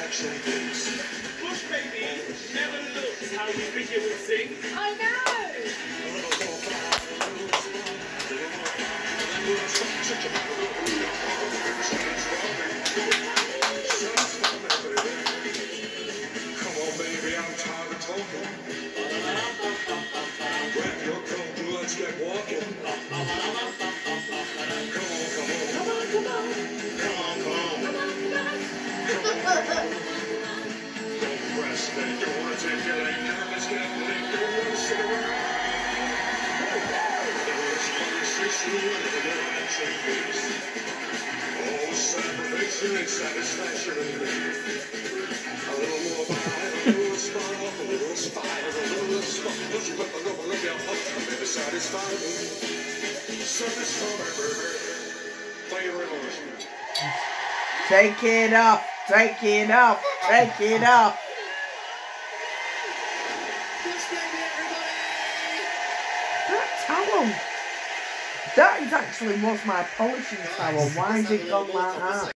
Bush baby never looks how you think it would sing. I know. Come on, baby, I'm tired of talking. Grab your coat and let's get walking. Come on, come on. Come on, come on. Come on, come on. Don't press me, don't want to take your leg now. Let's get lit, don't want to sit around. Oh, satisfaction and satisfaction. A little more bite, a little smile, a little spire, a little spot. Don't you put the love of your heart, baby, satisfy me. Satisfy me, baby. Play your revolution. Take it off, take it off, take it off. That towel, that is actually was my polishing towel. Why is it gone like that?